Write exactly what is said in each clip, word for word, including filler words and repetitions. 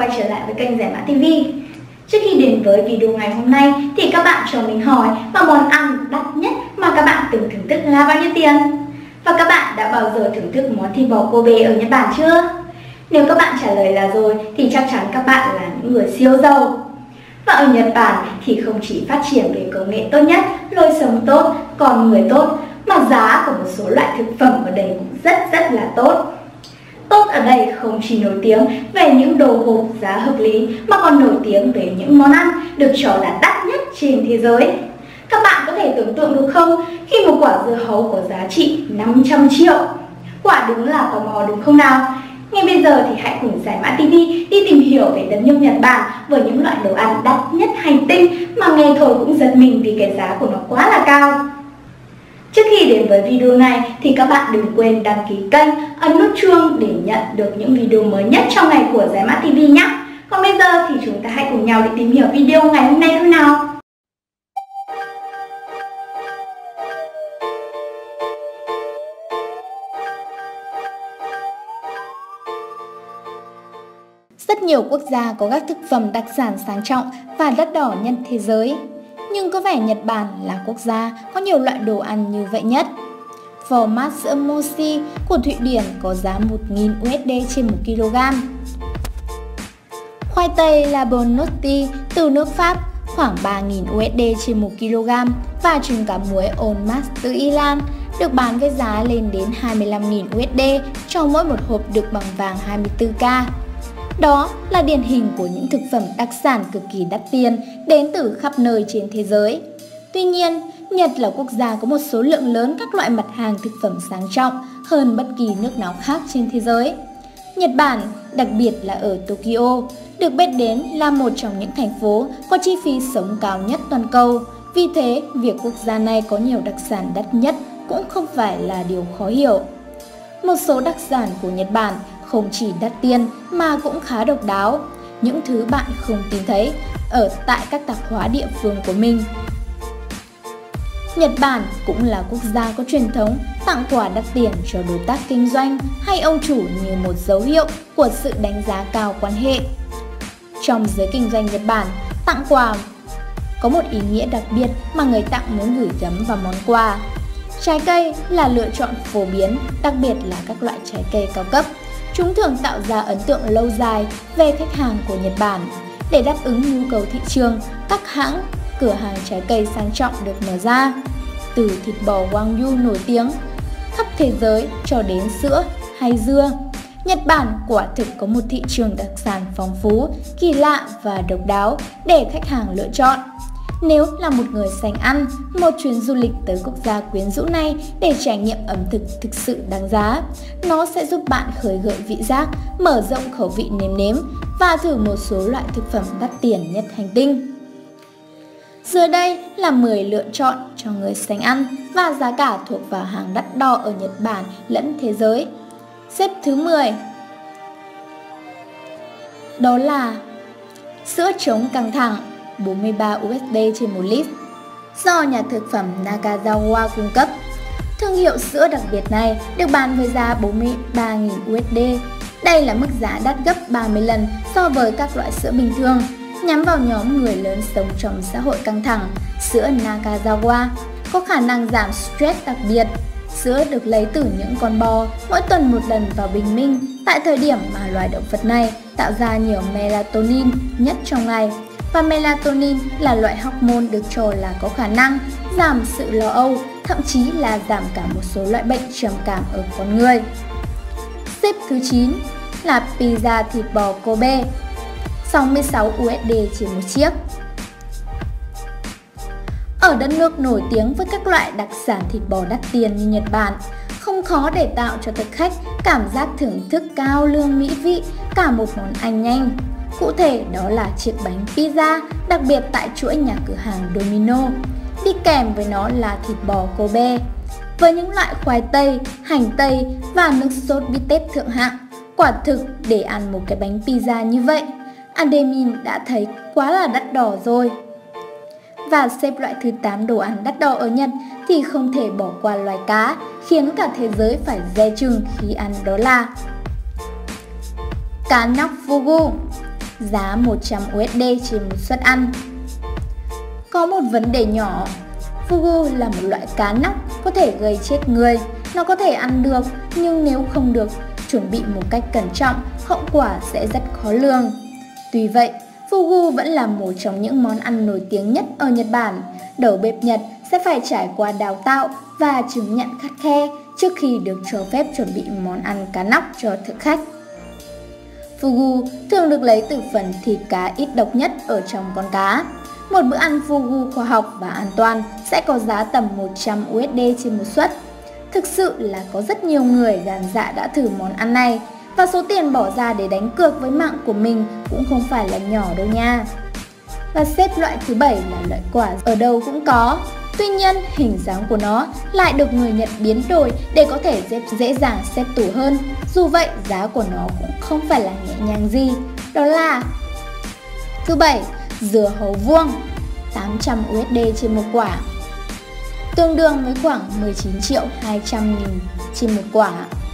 quay trở lại với kênh Giải Mã ti vi. Trước khi đến với video ngày hôm nay thì các bạn cho mình hỏi là món ăn đắt nhất mà các bạn từng thưởng thức là bao nhiêu tiền? Và các bạn đã bao giờ thưởng thức món thịt bò Kobe ở Nhật Bản chưa? Nếu các bạn trả lời là rồi thì chắc chắn các bạn là những người siêu giàu. Và ở Nhật Bản thì không chỉ phát triển về công nghệ tốt nhất, lối sống tốt, con người tốt, mà giá của một số loại thực phẩm ở đây cũng rất rất là tốt. Tốt ở đây không chỉ nổi tiếng về những đồ hộp giá hợp lý mà còn nổi tiếng về những món ăn được cho là đắt nhất trên thế giới. Các bạn có thể tưởng tượng được không, khi một quả dưa hấu có giá trị năm trăm triệu? Quả đúng là tò mò đúng không nào? Ngay bây giờ thì hãy cùng Giải Mã ti vi đi tìm hiểu về đất nước Nhật Bản với những loại đồ ăn đắt nhất hành tinh mà nghe thôi cũng giật mình vì cái giá của nó quá là cao. Trước khi đến với video này thì các bạn đừng quên đăng ký kênh, ấn nút chuông để nhận được những video mới nhất trong ngày của Giải Mã ti vi nhé. Còn bây giờ thì chúng ta hãy cùng nhau để tìm hiểu video ngày hôm nay thôi nào. Rất nhiều quốc gia có các thực phẩm đặc sản sang trọng và đắt đỏ nhất thế giới. Nhưng có vẻ Nhật Bản là quốc gia có nhiều loại đồ ăn như vậy nhất. Phở mát sữa mochi của Thụy Điển có giá một nghìn u ét đê trên một ki lô gam. Khoai tây Labonnotti từ nước Pháp khoảng ba nghìn u ét đê trên một ki lô gam và trứng cá muối Olmas từ Ý Lan được bán với giá lên đến hai mươi lăm nghìn u ét đê cho mỗi một hộp đựng bằng vàng hai mươi tư ca. Đó là điển hình của những thực phẩm đặc sản cực kỳ đắt tiền đến từ khắp nơi trên thế giới. Tuy nhiên, Nhật là quốc gia có một số lượng lớn các loại mặt hàng thực phẩm sang trọng hơn bất kỳ nước nào khác trên thế giới. Nhật Bản, đặc biệt là ở Tokyo, được biết đến là một trong những thành phố có chi phí sống cao nhất toàn cầu. Vì thế, việc quốc gia này có nhiều đặc sản đắt nhất cũng không phải là điều khó hiểu. Một số đặc sản của Nhật Bản không chỉ đắt tiền mà cũng khá độc đáo, những thứ bạn không tìm thấy ở tại các tạp hóa địa phương của mình. Nhật Bản cũng là quốc gia có truyền thống tặng quà đắt tiền cho đối tác kinh doanh hay ông chủ như một dấu hiệu của sự đánh giá cao quan hệ. Trong giới kinh doanh Nhật Bản, tặng quà có một ý nghĩa đặc biệt mà người tặng muốn gửi gắm vào món quà. Trái cây là lựa chọn phổ biến, đặc biệt là các loại trái cây cao cấp. Chúng thường tạo ra ấn tượng lâu dài về khách hàng của Nhật Bản. Để đáp ứng nhu cầu thị trường, các hãng cửa hàng trái cây sang trọng được mở ra. Từ thịt bò Wagyu nổi tiếng khắp thế giới cho đến sữa hay dưa, Nhật Bản quả thực có một thị trường đặc sản phong phú, kỳ lạ và độc đáo để khách hàng lựa chọn. Nếu là một người sành ăn, một chuyến du lịch tới quốc gia quyến rũ này để trải nghiệm ẩm thực thực sự đáng giá, nó sẽ giúp bạn khơi gợi vị giác, mở rộng khẩu vị nếm nếm và thử một số loại thực phẩm đắt tiền nhất hành tinh. Dưới đây là mười lựa chọn cho người sành ăn và giá cả thuộc vào hàng đắt đỏ ở Nhật Bản lẫn thế giới. Xếp thứ mười. Đó là sữa chống căng thẳng bốn mươi ba u ét đê trên một lít do nhà thực phẩm Nakazawa cung cấp. Thương hiệu sữa đặc biệt này được bán với giá bốn mươi ba nghìn u ét đê. Đây là mức giá đắt gấp ba mươi lần so với các loại sữa bình thường. Nhắm vào nhóm người lớn sống trong xã hội căng thẳng, sữa Nakazawa có khả năng giảm stress đặc biệt. Sữa được lấy từ những con bò mỗi tuần một lần vào bình minh tại thời điểm mà loài động vật này tạo ra nhiều melatonin nhất trong ngày. Và melatonin là loại hormone được cho là có khả năng giảm sự lo âu, thậm chí là giảm cả một số loại bệnh trầm cảm ở con người. Xếp thứ chín là pizza thịt bò Kobe, sáu mươi sáu u ét đê trên một chiếc. Ở đất nước nổi tiếng với các loại đặc sản thịt bò đắt tiền như Nhật Bản, không khó để tạo cho thực khách cảm giác thưởng thức cao lương mỹ vị cả một món ăn nhanh. Cụ thể đó là chiếc bánh pizza đặc biệt tại chuỗi nhà cửa hàng Domino. Đi kèm với nó là thịt bò Kobe với những loại khoai tây, hành tây và nước sốt bít tết thượng hạng. Quả thực để ăn một cái bánh pizza như vậy, Andemin đã thấy quá là đắt đỏ rồi. Và xếp loại thứ tám đồ ăn đắt đỏ ở Nhật thì không thể bỏ qua loài cá khiến cả thế giới phải dè chừng khi ăn, đó là cá nóc fugu. giá một trăm u ét đê trên một suất ăn. Có một vấn đề nhỏ, fugu là một loại cá nóc có thể gây chết người. Nó có thể ăn được, nhưng nếu không được chuẩn bị một cách cẩn trọng, hậu quả sẽ rất khó lường. Tuy vậy, fugu vẫn là một trong những món ăn nổi tiếng nhất ở Nhật Bản. Đầu bếp Nhật sẽ phải trải qua đào tạo và chứng nhận khắt khe trước khi được cho phép chuẩn bị món ăn cá nóc cho thực khách. Fugu thường được lấy từ phần thịt cá ít độc nhất ở trong con cá. Một bữa ăn fugu khoa học và an toàn sẽ có giá tầm một trăm u ét đê trên một suất. Thực sự là có rất nhiều người gan dạ đã thử món ăn này, và số tiền bỏ ra để đánh cược với mạng của mình cũng không phải là nhỏ đâu nha. Và xếp loại thứ bảy là loại quả ở đâu cũng có. Tuy nhiên, hình dáng của nó lại được người Nhật biến đổi để có thể dễ dàng xếp tủ hơn. Dù vậy, giá của nó cũng không phải là nhẹ nhàng gì. Đó là thứ bảy, dưa hấu vuông, tám trăm u ét đê trên một quả, tương đương với khoảng mười chín triệu hai trăm nghìn trên một quả.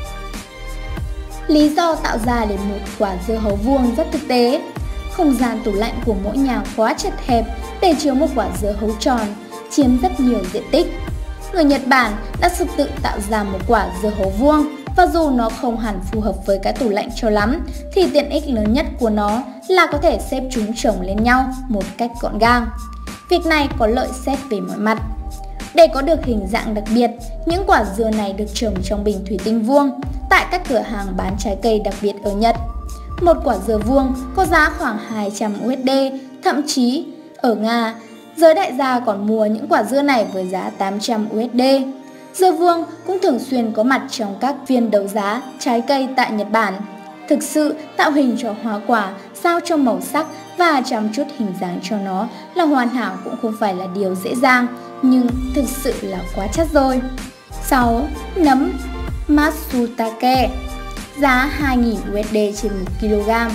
Lý do tạo ra để một quả dưa hấu vuông rất thực tế. Không gian tủ lạnh của mỗi nhà quá chật hẹp để chứa một quả dưa hấu tròn, chiếm rất nhiều diện tích. Người Nhật Bản đã thực tự tạo ra một quả dưa hấu vuông, và dù nó không hẳn phù hợp với cái tủ lạnh cho lắm, thì tiện ích lớn nhất của nó là có thể xếp chúng chồng lên nhau một cách gọn gàng. Việc này có lợi xét về mọi mặt. Để có được hình dạng đặc biệt, những quả dưa này được trồng trong bình thủy tinh vuông tại các cửa hàng bán trái cây đặc biệt ở Nhật. Một quả dưa vuông có giá khoảng hai trăm u ét đê, thậm chí ở Nga, giới đại gia còn mua những quả dưa này với giá tám trăm u ét đê. Dưa vuông cũng thường xuyên có mặt trong các phiên đấu giá trái cây tại Nhật Bản. Thực sự, tạo hình cho hoa quả, sao cho màu sắc và chăm chút hình dáng cho nó là hoàn hảo cũng không phải là điều dễ dàng, nhưng thực sự là quá chất rồi. sáu. Nấm Matsutake, giá hai nghìn u ét đê trên một ki lô gam.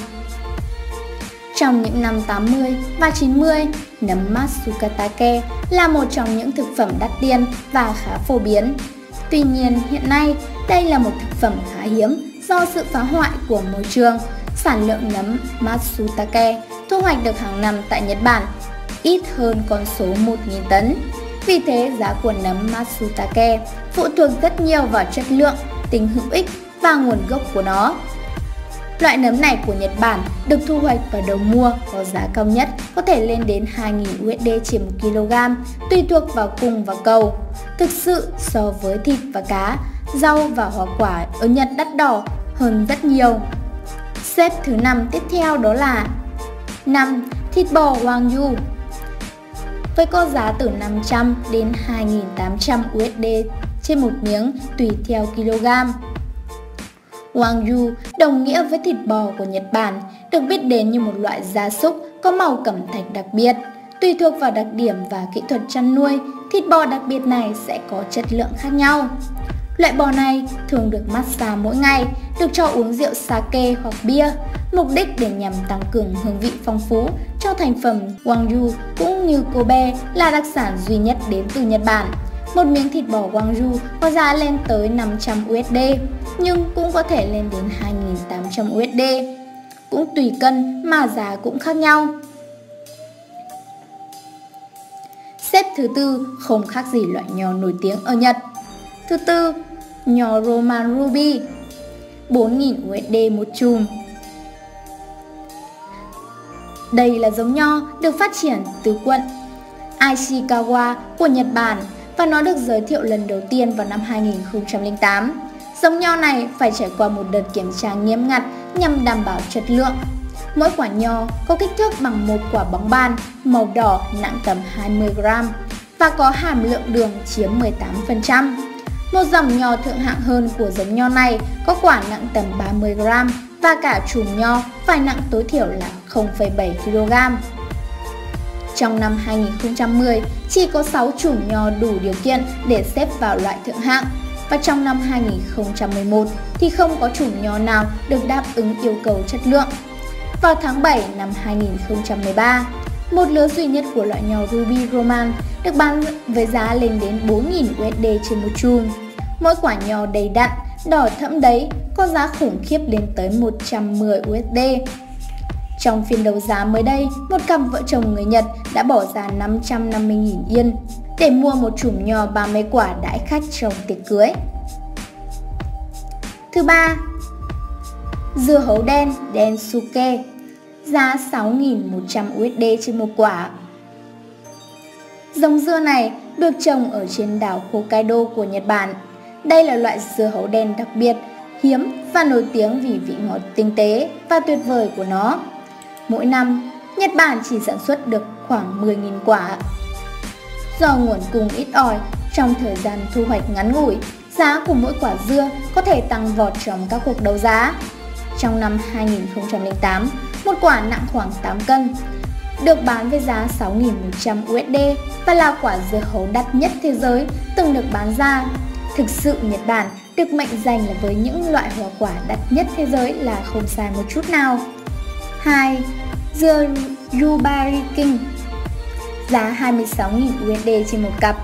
Trong những năm tám mươi và chín mươi, nấm Matsutake là một trong những thực phẩm đắt tiền và khá phổ biến. Tuy nhiên, hiện nay đây là một thực phẩm khá hiếm do sự phá hoại của môi trường. Sản lượng nấm Matsutake thu hoạch được hàng năm tại Nhật Bản ít hơn con số một nghìn tấn. Vì thế, giá của nấm Matsutake phụ thuộc rất nhiều vào chất lượng, tính hữu ích và nguồn gốc của nó. Loại nấm này của Nhật Bản được thu hoạch vào đầu mùa, có giá cao nhất có thể lên đến hai nghìn u ét đê trên một ki lô gam, tùy thuộc vào cung và cầu. Thực sự, so với thịt và cá, rau và hoa quả ở Nhật đắt đỏ hơn rất nhiều. Xếp thứ năm tiếp theo đó là năm. Thịt bò Wagyu, với có giá từ năm trăm đến hai nghìn tám trăm u ét đê trên một miếng tùy theo kg. Wagyu đồng nghĩa với thịt bò của Nhật Bản, được biết đến như một loại gia súc có màu cẩm thạch đặc biệt. Tùy thuộc vào đặc điểm và kỹ thuật chăn nuôi, thịt bò đặc biệt này sẽ có chất lượng khác nhau. Loại bò này thường được massage mỗi ngày, được cho uống rượu sake hoặc bia, mục đích để nhằm tăng cường hương vị phong phú cho thành phẩm. Wagyu cũng như Kobe là đặc sản duy nhất đến từ Nhật Bản. Một miếng thịt bò Wagyu có giá lên tới năm trăm u ét đê, nhưng cũng có thể lên đến hai nghìn tám trăm u ét đê. Cũng tùy cân mà giá cũng khác nhau. Xếp thứ tư không khác gì loại nho nổi tiếng ở Nhật. Thứ tư, nho Roman Ruby, bốn nghìn u ét đê một chùm. Đây là giống nho được phát triển từ quận Ishikawa của Nhật Bản và nó được giới thiệu lần đầu tiên vào năm hai nghìn không trăm lẻ tám. Giống nho này phải trải qua một đợt kiểm tra nghiêm ngặt nhằm đảm bảo chất lượng. Mỗi quả nho có kích thước bằng một quả bóng bàn, màu đỏ, nặng tầm hai mươi gam và có hàm lượng đường chiếm mười tám phần trăm. Một dòng nho thượng hạng hơn của giống nho này có quả nặng tầm ba mươi gam và cả chùm nho phải nặng tối thiểu là không phẩy bảy ki lô gam. Trong năm hai nghìn không trăm mười, chỉ có sáu chùm nho đủ điều kiện để xếp vào loại thượng hạng. Và trong năm hai nghìn không trăm mười một thì không có chùm nho nào được đáp ứng yêu cầu chất lượng. Vào tháng bảy năm hai nghìn không trăm mười ba, một lứa duy nhất của loại nho Ruby Roman được bán với giá lên đến bốn nghìn u ét đê trên một chùm. Mỗi quả nho đầy đặn, đỏ thẫm đấy có giá khủng khiếp lên tới một trăm mười u ét đê. Trong phiên đấu giá mới đây, một cặp vợ chồng người Nhật đã bỏ ra năm trăm năm mươi nghìn yên để mua một chùm nho ba mươi quả đãi khách trong tiệc cưới. Thứ ba, dưa hấu đen Densuke, giá sáu nghìn một trăm u ét đê trên một quả. Dòng dưa này được trồng ở trên đảo Hokkaido của Nhật Bản. Đây là loại dưa hấu đen đặc biệt, hiếm và nổi tiếng vì vị ngọt tinh tế và tuyệt vời của nó. Mỗi năm, Nhật Bản chỉ sản xuất được khoảng mười nghìn quả. Do nguồn cung ít ỏi, trong thời gian thu hoạch ngắn ngủi, giá của mỗi quả dưa có thể tăng vọt trong các cuộc đấu giá. Trong năm hai nghìn không trăm lẻ tám, một quả nặng khoảng tám cân, được bán với giá sáu nghìn một trăm u ét đê và là quả dưa hấu đắt nhất thế giới từng được bán ra. Thực sự Nhật Bản được mệnh danh là với những loại hoa quả đắt nhất thế giới là không sai một chút nào. hai. Dưa Yubari King, giá hai mươi sáu nghìn u ét đê trên một cặp.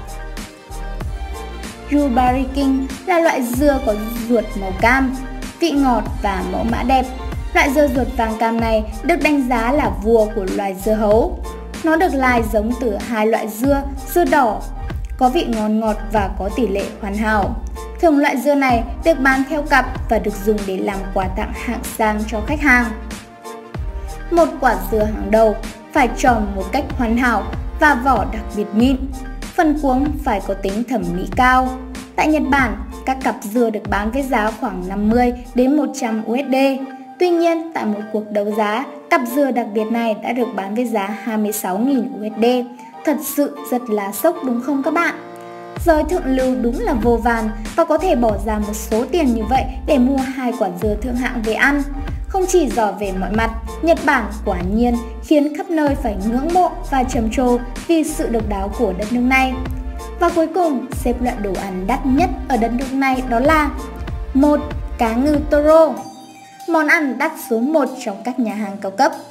Yubari King là loại dưa có ruột màu cam, vị ngọt và mẫu mã đẹp. Loại dưa ruột vàng cam này được đánh giá là vua của loài dưa hấu. Nó được lai giống từ hai loại dưa, dưa đỏ, có vị ngon ngọt và có tỷ lệ hoàn hảo. Thường loại dưa này được bán theo cặp và được dùng để làm quà tặng hạng sang cho khách hàng. Một quả dưa hàng đầu phải tròn một cách hoàn hảo và vỏ đặc biệt mịn. Phần cuống phải có tính thẩm mỹ cao. Tại Nhật Bản, các cặp dưa được bán với giá khoảng năm mươi đến một trăm u ét đê. Tuy nhiên, tại một cuộc đấu giá, cặp dưa đặc biệt này đã được bán với giá hai mươi sáu nghìn u ét đê. Thật sự rất là sốc đúng không các bạn? Giới thượng lưu đúng là vô vàn và có thể bỏ ra một số tiền như vậy để mua hai quả dưa thượng hạng về ăn. Không chỉ giỏi về mọi mặt, Nhật Bản quả nhiên khiến khắp nơi phải ngưỡng mộ và trầm trồ vì sự độc đáo của đất nước này. Và cuối cùng, xếp loại đồ ăn đắt nhất ở đất nước này đó là một. Cá ngừ toro, món ăn đắt số một trong các nhà hàng cao cấp.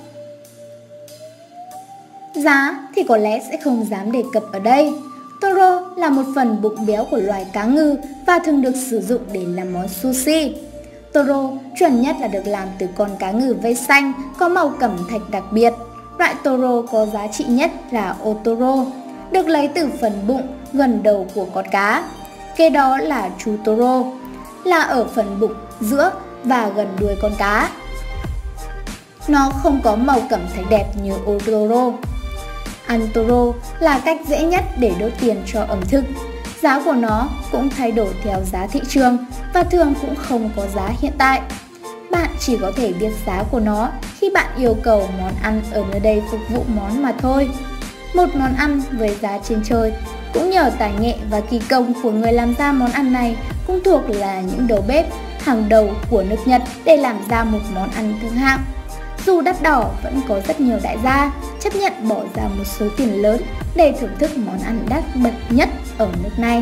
Giá thì có lẽ sẽ không dám đề cập ở đây. Toro là một phần bụng béo của loài cá ngừ và thường được sử dụng để làm món sushi. Toro chuẩn nhất là được làm từ con cá ngừ vây xanh có màu cẩm thạch đặc biệt. Loại toro có giá trị nhất là otoro, được lấy từ phần bụng gần đầu của con cá. Kế đó là chu toro, là ở phần bụng giữa và gần đuôi con cá. Nó không có màu cẩm thạch đẹp như otoro. Ăn toro là cách dễ nhất để đốt tiền cho ẩm thực. Giá của nó cũng thay đổi theo giá thị trường và thường cũng không có giá hiện tại. Bạn chỉ có thể biết giá của nó khi bạn yêu cầu món ăn ở nơi đây phục vụ món mà thôi. Một món ăn với giá trên trời, cũng nhờ tài nghệ và kỳ công của người làm ra món ăn này, cũng thuộc là những đầu bếp hàng đầu của nước Nhật để làm ra một món ăn thượng hạng. Dù đắt đỏ, vẫn có rất nhiều đại gia chấp nhận bỏ ra một số tiền lớn để thưởng thức món ăn đắt bậc nhất ở nước này.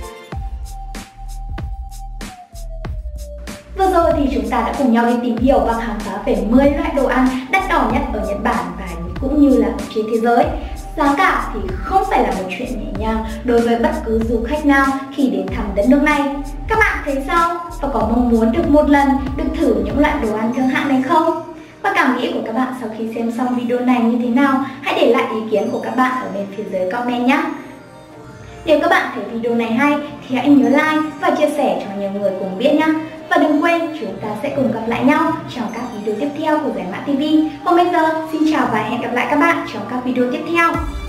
Vừa rồi thì chúng ta đã cùng nhau đi tìm hiểu và khám phá về mười loại đồ ăn đắt đỏ nhất ở Nhật Bản và cũng như là trên thế giới. Giá cả thì không phải là một chuyện nhẹ nhàng đối với bất cứ du khách nào khi đến thăm đất nước này. Các bạn thấy sao? Và có mong muốn được một lần được thử những loại đồ ăn thượng hạng này không? Và cảm nghĩ của các bạn sau khi xem xong video này như thế nào? Hãy để lại ý kiến của các bạn ở bên phía dưới comment nhé! Nếu các bạn thấy video này hay thì hãy nhớ like và chia sẻ cho nhiều người cùng biết nhé! Và đừng quên chúng ta sẽ cùng gặp lại nhau trong các video tiếp theo của Giải Mã ti vi. Còn bây giờ xin chào và hẹn gặp lại các bạn trong các video tiếp theo.